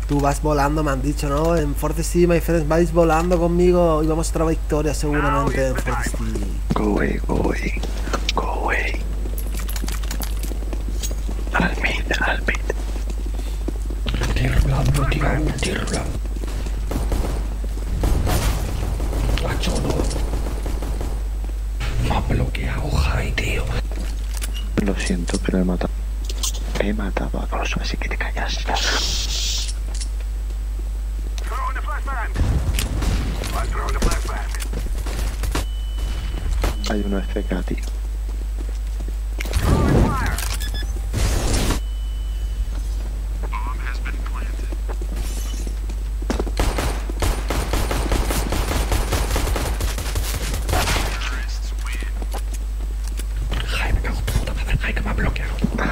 Tú vas volando, me han dicho, ¿no? En Forest City, my friends, vais volando conmigo y vamos a otra victoria seguramente en Forest City. Go away, go away, go away. Al mid, al mid. Tirando, tirando. Macho, no. Me ha bloqueado, Jai, tío. Lo siento, pero he matado. He matado a dos, así que te callas. Hay uno FK, tío. Jai, me cago en tu puta madre, Jai, que me ha bloqueado.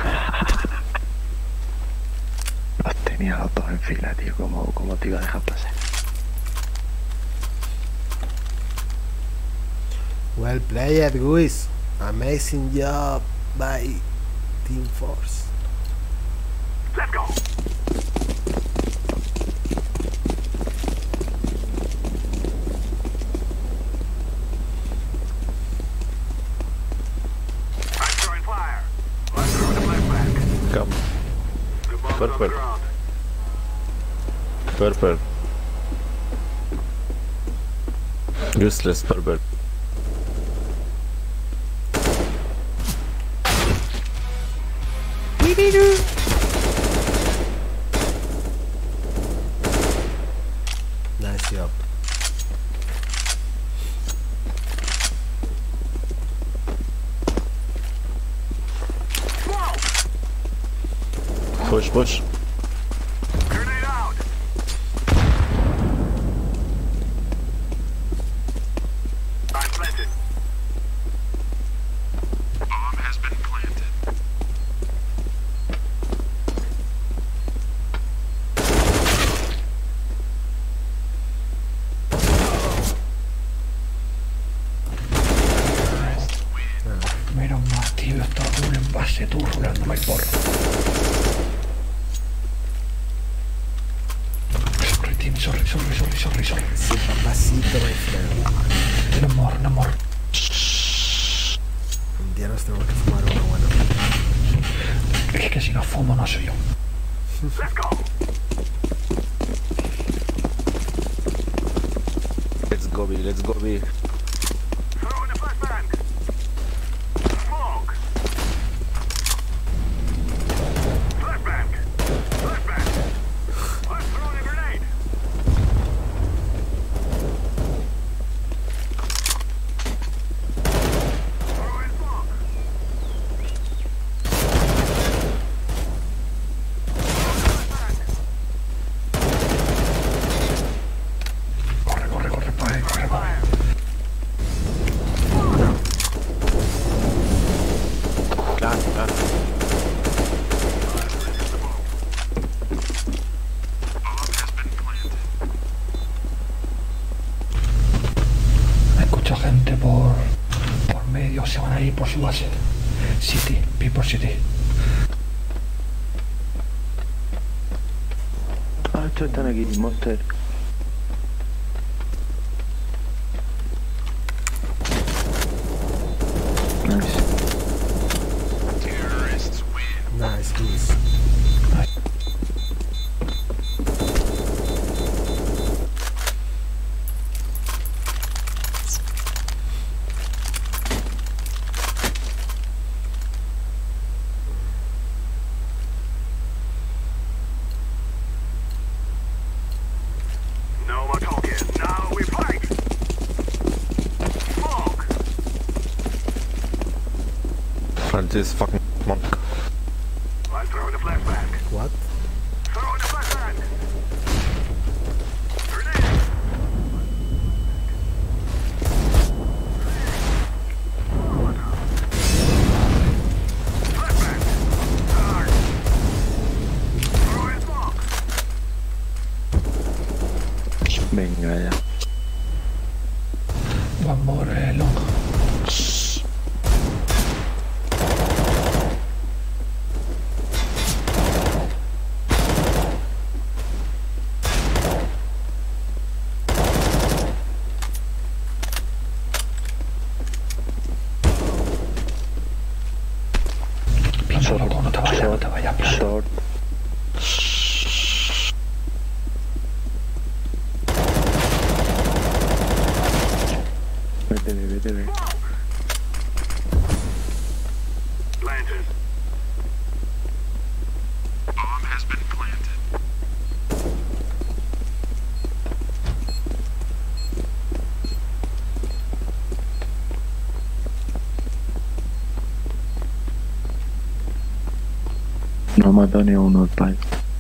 Los tenía los dos en fila, tío. ¿Cómo te iba a dejar pasar? Well played, guys. Amazing job by Team Force. Let's go. I'm throwing fire. I'm throwing the flashback. Come. The bomb is on the Perfect. ground. Purple. Useless purple. Nice job. Push, push. Grenade out. I'm planted. Bomb has been planted. Menos mal, tío, estaba con un envase tú rulándome el porro. Sorry, team, sorry. Sí, papacito, my friend. No more. Un día nos tenemos que fumar uno bueno. Es que si no fumo no soy yo. Let's go. Let's go, B. Throwing the flashbang. Smoke. Flashbang. I'm throwing a grenade. Throwing smoke. Corre, padre, corre. Fire. Claro. Escucho gente por medio, se van a ir por su base. City, People City. Ah, estos están aquí, Monster. Nice. Terrorists win. Nice, guys. No more talking. Now we fight. Smoke. Francis fucking monk. I'm throwing the flashbang. What? Throwing the flashbang. Grenade. Flashbang. Charge. Throwing smoke. Venga ya. One more long. No, loco, no te vayas, no te vayas. Short. Vete. Planted. Bomb has been planted. No mató ni a uno el pai.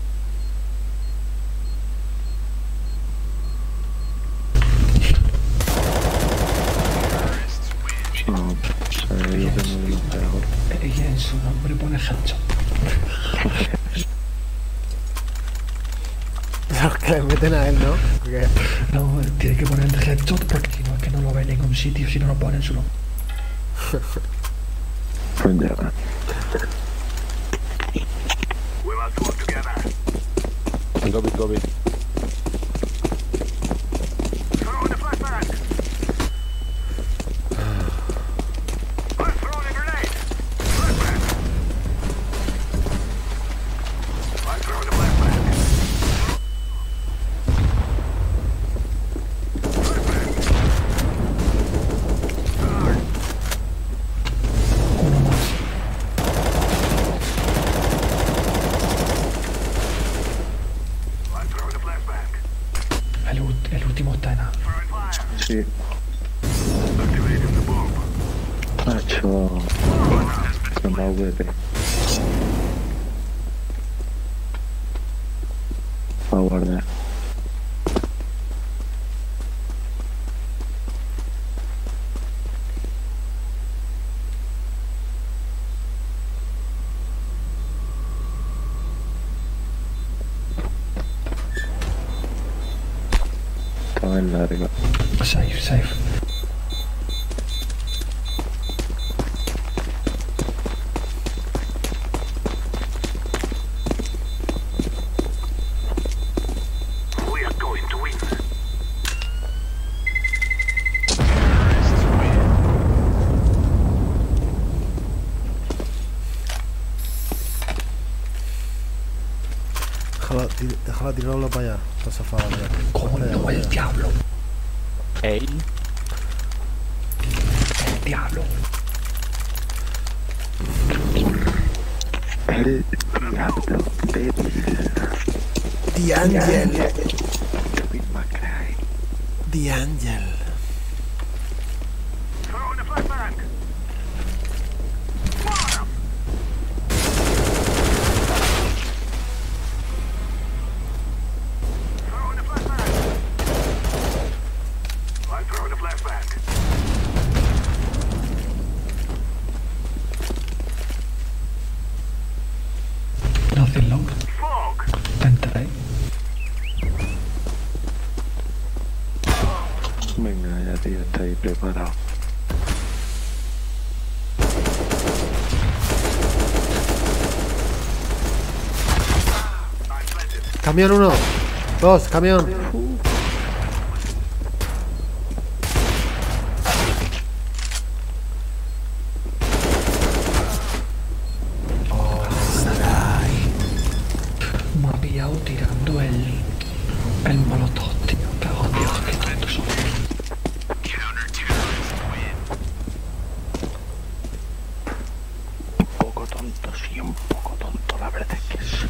No, yo tengo de los peores. Ella en su nombre pone headshot. Los que le meten a él, ¿no? Porque No, tiene que poner el headshot porque si no es que no lo ve en ningún sitio si no lo pone en su nombre. Pues ya. We must work together. Gobi. Throw in the flashbang. I'm throwing a grenade. Flashbang. I'm throwing a flashbang. Uno más. I'm throwing a flashbang. El último está en A. Throwing fire. Sí. Activating the bomb. Macho. Se me AWP. Va a guardar. Estaba en larga. Safe. We are going to win. déjala tirarlo para allá. Está zafado ya. Coño, el diablo. Ey. El diablo. El diablo débil. The Angel. Kevin McRae. The Angel. Throwing a flashbang. Bottom. Throwing a flashbang. I'm throwing a flashbang. Nothing long. Fog. Entra ahí. Venga, ya tío, está ahí preparado. I'm planted. Camión 1. 2, camión. Me ha pillado tirando el molotov, tío. Cago en Dios, qué tonto soy. Un poco tonto, sí, un poco tonto, la verdad es que sí.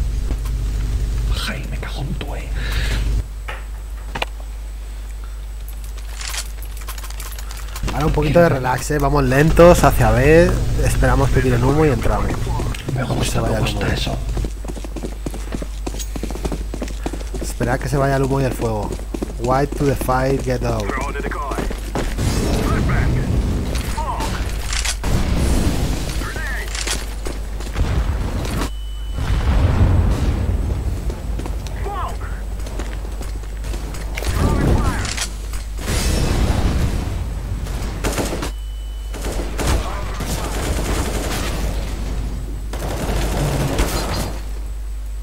Ay, me cago en tu Ahora un poquito de relax, vamos lentos hacia B. Esperamos que tiren humo y entramos. Me gusta, vaya me gusta humo. eso. Esperad que se vaya el humo y el fuego. White to the fire, get out. Throwing a decoy. Flashbang. Fog. Grenade. Fog. Throwing fire.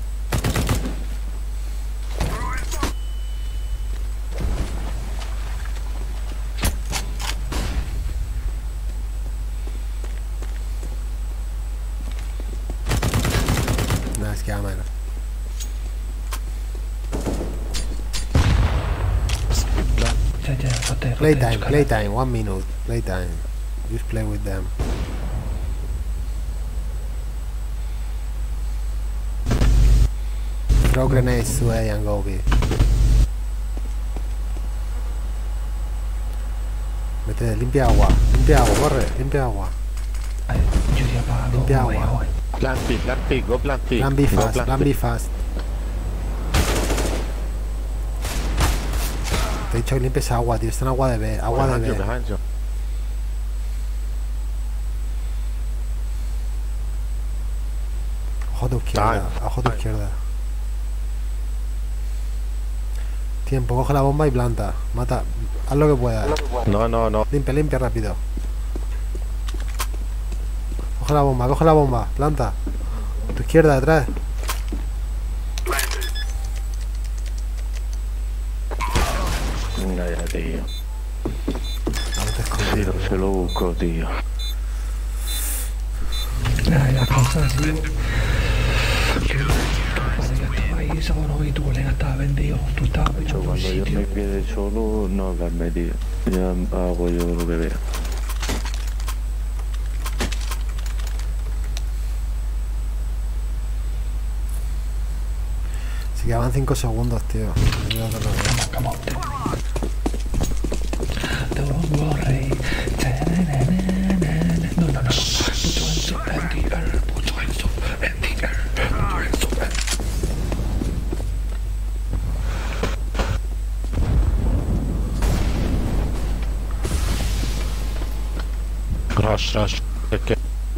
Throwing smoke. Scammer. Playtime, 1 minute. Playtime. Just play with them. Throw grenades to A and go B. Mete, limpia agua, corre, limpia agua. Yo iría para Limpia go away, agua. away. Plant B, go plant B. Plan B Go fast, plant plan B fast. Te he dicho que limpies agua, tío, está en agua de B, agua de B. Behind you. Ojo a tu izquierda, ojo a tu izquierda. Tiempo, coge la bomba y planta. Mata, haz lo que puedas. No. Limpia rápido. Coge la bomba, planta. A tu izquierda, detrás. Venga ya, tío. Ahora te Sí, escondes. se lo busco, tío. Las cosas, tío. Cuando yo estaba ahí, seguro, y tu colega estaba vendido. Tú estabas Yo mirando un cuando yo sitio. me quede solo, no hablarme, tío. Ya hago yo lo que vea. Si quedaban 5 segundos, tío. Mira que lo veo. Come on, don't worry. No. Put your hands up in the air. Put your hands up in the air. Put your hands up in the air. Rush. Okay.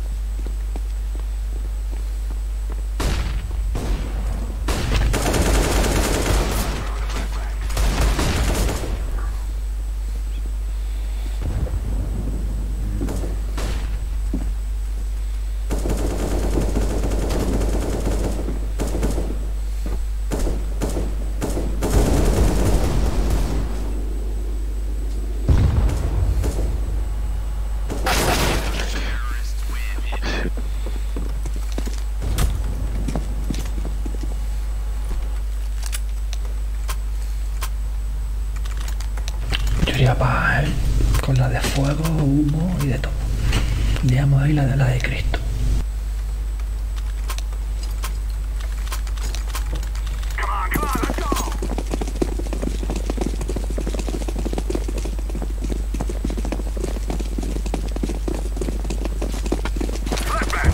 Yo iría para él, con la de fuego, humo y de todo. Digamos ahí la de Cristo. Come on, let's go. Flashback.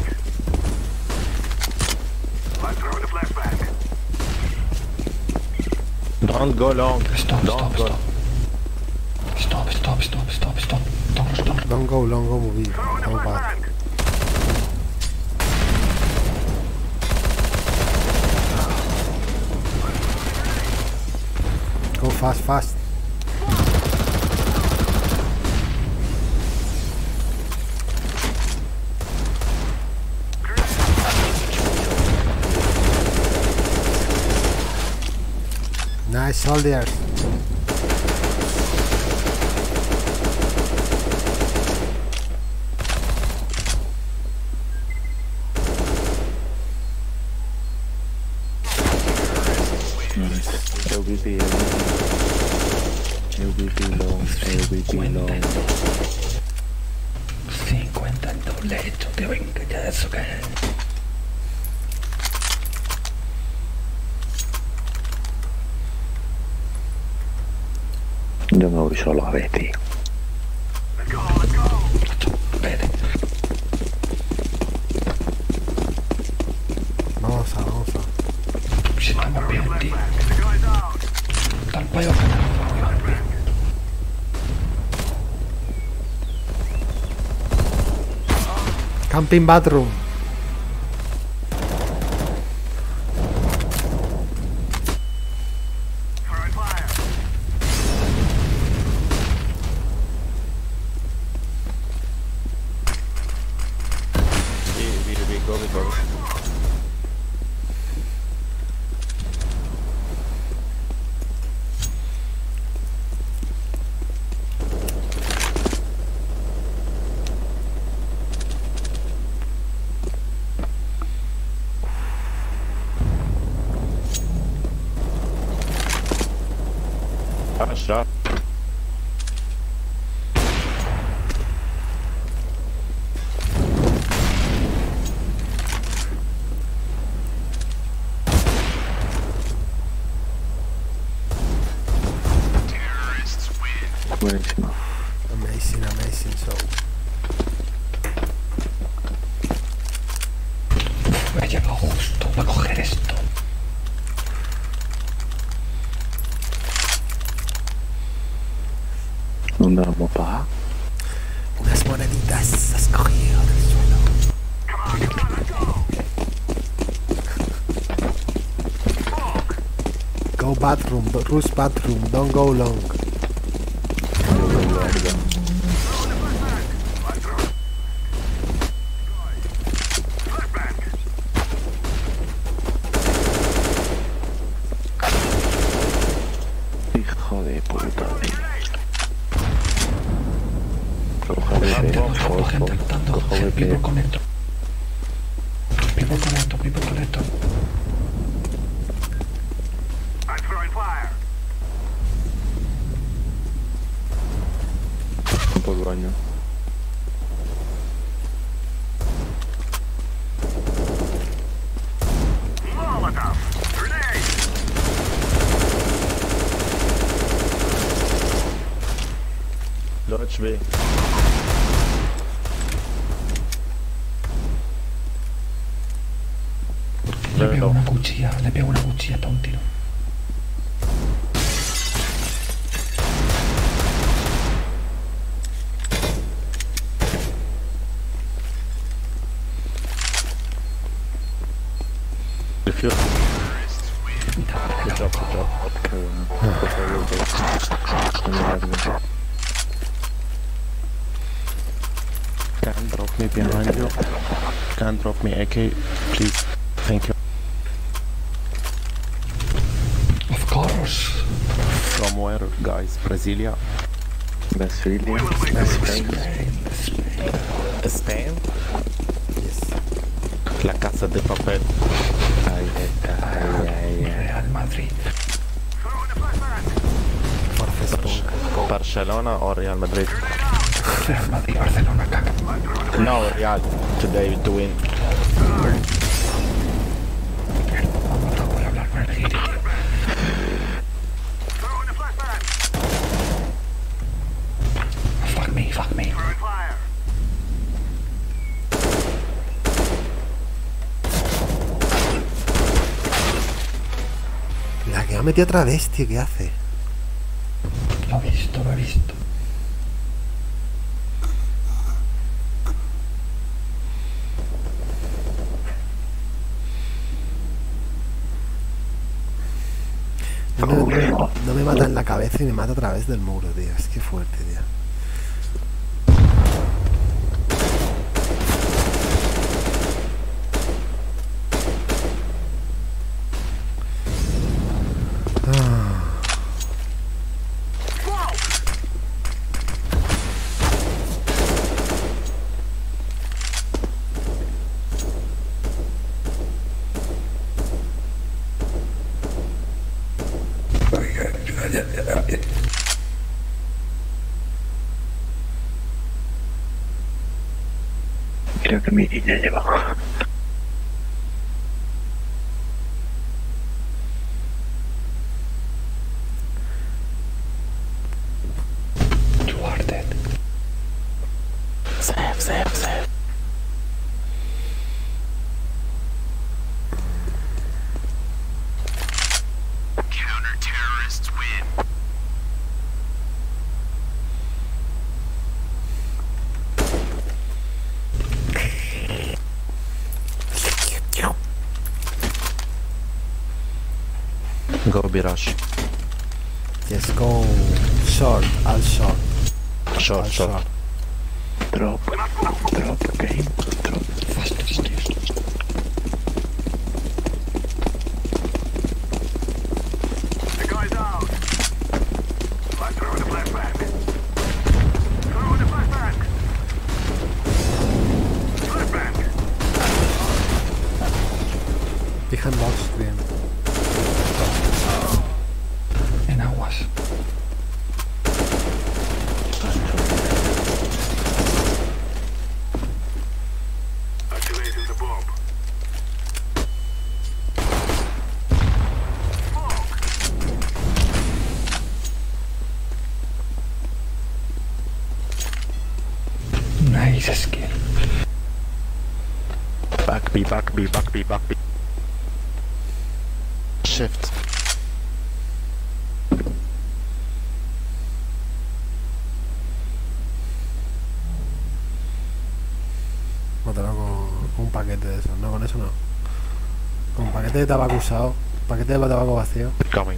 Let's throw the flashback. Don't go long. Stop. Don't go. Stop. Don't go long, go B. Throw the Go back. flashback. Go fast. Nice soldiers. LVP long. 50 en doble hecho, que venga ya de eso que es. Yo me voy solo a ver, tío. Let's go. Vete. Vamos a. Si estamos bien, tío. The guy's out. Tal payo que Camping bathroom. Throwing fire. Go. Rush, rush. Buenísimo. Amazing, amazing show. Me ha llegado justo para coger esto. ¿Dónde vamos a pagar? Unas moneditas has cogido del suelo. Go bathroom, Rush bathroom, don't go long. Hijo de puta. Cojo gente lutando. People connector. People connector, people connector. I'm throwing fire. Un poco baño. Molotov. Grenade. Dodge B. Le pego una cuchilla para un tiro. Defuse. Good job, good job. Can drop me behind you. Can drop me AK, please. Thank you. Of course. From where, guys? Brasilia? Brasilia. Spain. Spain? Yes. La Casa de Papel. Ay, ay, ay, ay. Real Madrid. Throwing a flashbang. Forces punk. Barcelona or Real Madrid? Real Madrid, Barcelona, caca. No, Real. Today to win. Vamos a poder hablar con el Giri, tío. Throwing a flashbang. Fuck me, fuck me. Throwing fire. La que ha metido otra vez, tío, ¿qué hace? Lo he visto, lo he visto. No me mata en la cabeza y me mata a través del muro, tío. Es que fuerte, tío. Creo que mi niña lleva. You are dead. Save, save, save. Counter-terrorists win. Go Birash. Yes, go short, all short. Short, All short. Drop. Drop, game. Drop. Fast, tío. The guy's down. I'm throwing a flashbang. Throwing a flashbang. Flashbang. Behind box screen. En aguas. Be back, be back, be back, be... Shift. Mátalo con un paquete de esos. No, con eso no. Con un paquete de tabaco usado. Paquete de tabaco vacío. Coming.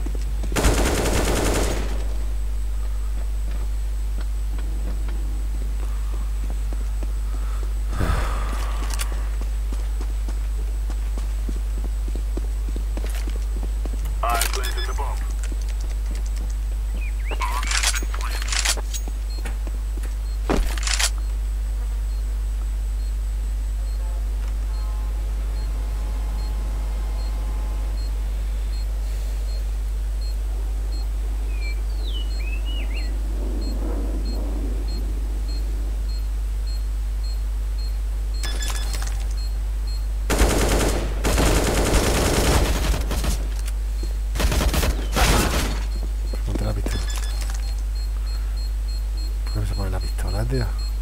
I've planted the bomb. Ponte la pistola. ¿Por qué se pone la pistola, tío?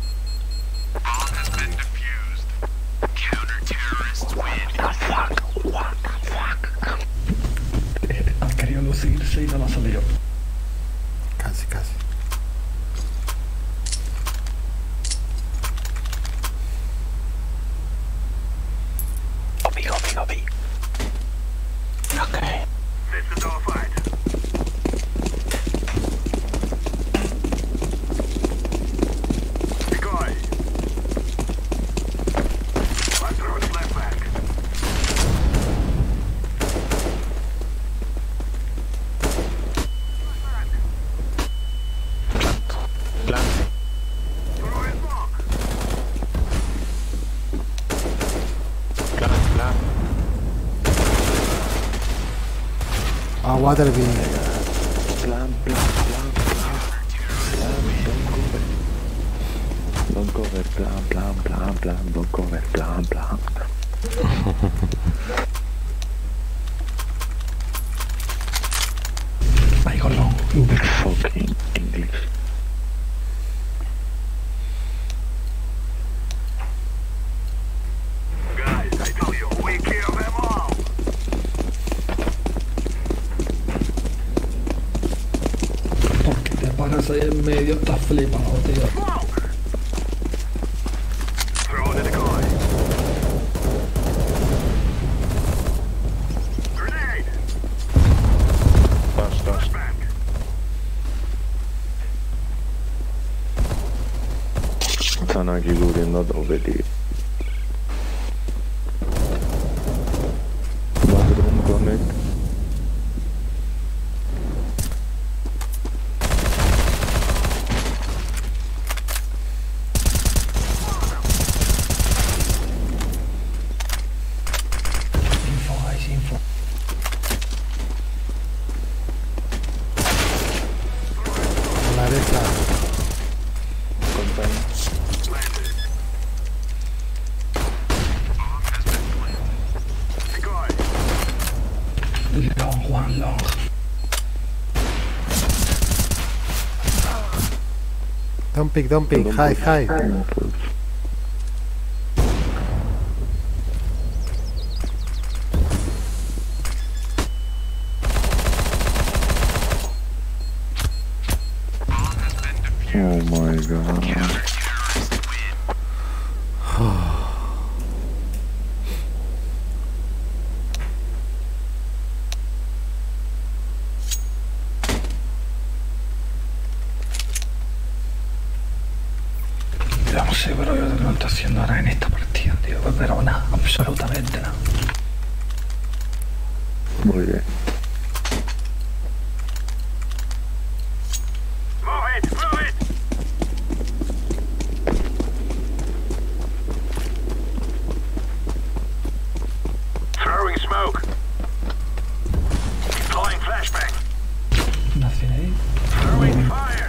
Han querido lucirse y no lo ha salido. Casi, casi. Copy, copy, copy. Okay. This is our fight. Decoy. I'm throwing flashback. Plant. Throwing bomb. Plant, plant. Ah, Waterbeam. Plan, plan, plan, plan. Don't cover, plan, plan, plan, plan, don't cover, plan, plan. Ahí con long. Fucking English. Guys, I tell you, we kill them all. Porque te paras ahí en medio, estás flipado, tío. Smoke. Throw the decoy. Grenade. Dash, dash. Back. Stanno anche chiudendo dove lì. Bathroom connect. Info, guys, info. A la derecha. Compagni. Decoy. Long, one long. Don't pick, don't pick. Hide, hide. Oh my god. Yo no sé, pero yo lo que no estoy haciendo ahora en esta partida, tío. Pero nada, absolutamente nada. Muy bien. Move it, move it. Throwing smoke. Deploying flashbang. Nothing ahí. Throwing fire.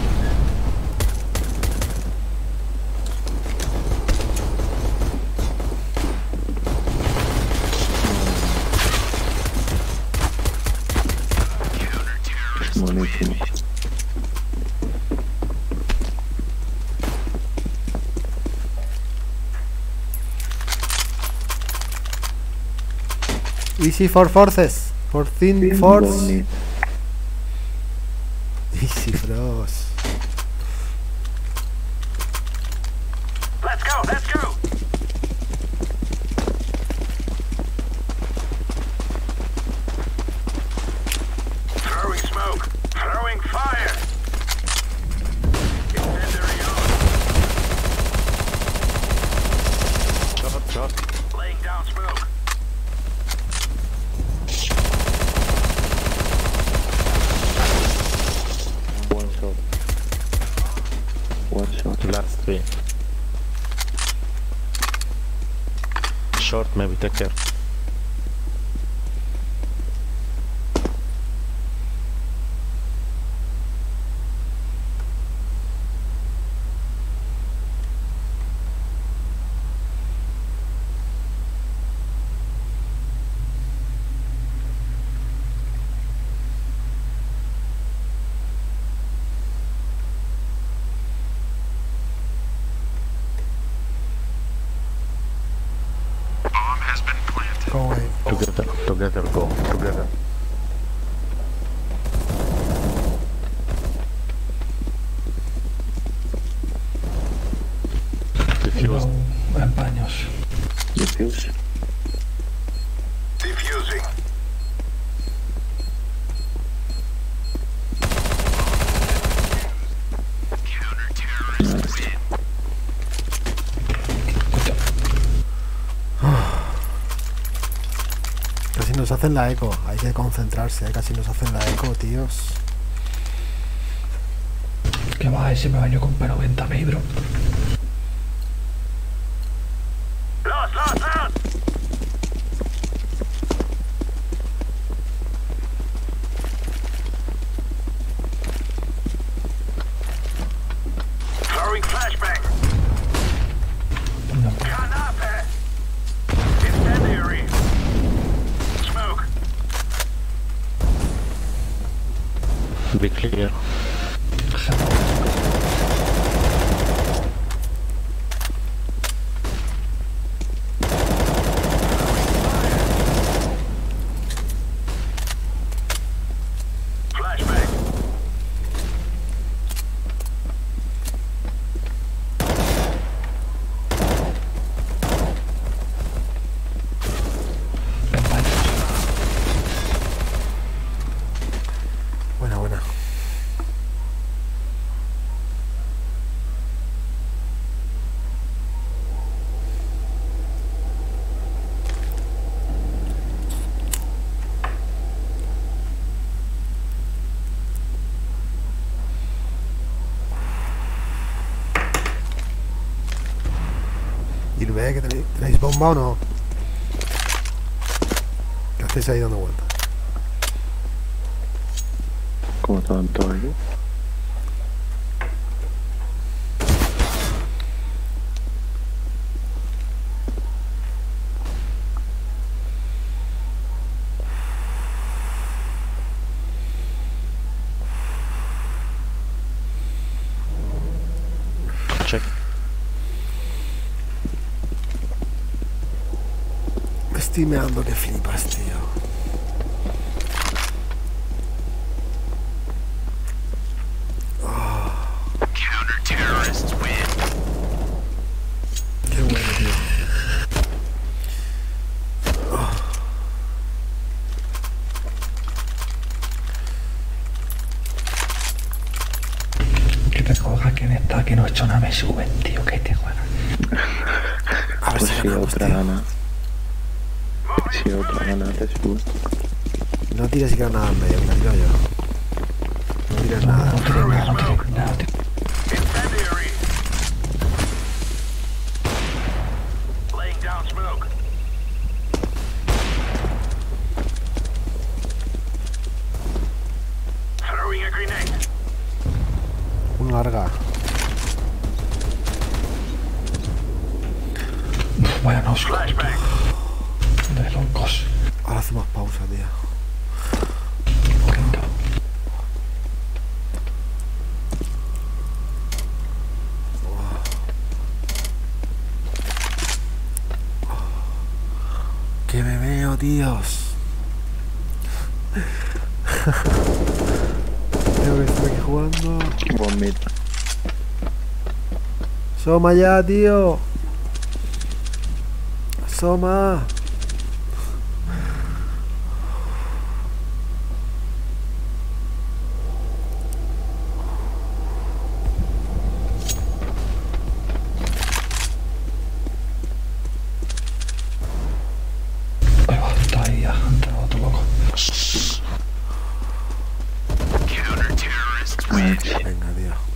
Buonissimo. Easy for forces. For thin force. Easy frost. Let's go, let's go! Throwing smoke. Throwing fire. Incendiary on. Shot. Laying down smoke. One shot. One shot. Last 3. Short, maybe, take care. Go away. Together, go. Together. Defuse. En baños. Defuse. Defusing. Casi nos hacen la eco. Hay que concentrarse. Casi nos hacen la eco, tíos. Que va, ese me bañó con P90 me bro. Lost! Throwing flashbang. No. Canapé. Incendiary. Smoke. Be clear. Flashbang. En baños. Buena. Y ve que tenéis bomba o no. ¿Qué hacéis ahí dando vueltas? Como tanto ahí. Check. Me estoy meando que flipas, tío. Qué bueno, tío. Que te jodas que en esta que no he hecho nada me suben, tío. Que te juegas. A ver Pues si si ganamos, otra tío. gana. Si otra gana te sube. No tires siquiera nada en medio, que la tiro yo. No tires nada. No tires nada, no tires nada. Incendiary. Laying down smoke. Throwing a grenade. Una larga. Vaya no, Flashbang. de locos. Ahora hacemos pausa, tío. Venga. Que me me veo, tíos. Tengo que estar aquí jugando. Buen mid. Soma ya, tío. Soma. Ahí va, está ahí ya, ha entrado otro loco. Venga, tío.